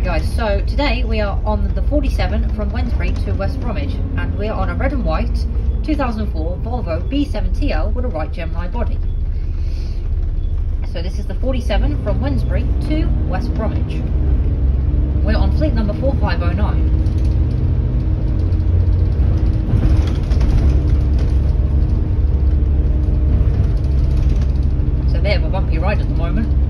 Right guys, so today we are on the 47 from Wednesbury to West Bromwich, and we are on a red and white 2004 Volvo B7TL with a Wright Gemini body. So this is the 47 from Wednesbury to West Bromwich. We're on fleet number 4509. It's a bit of a bumpy ride at the moment.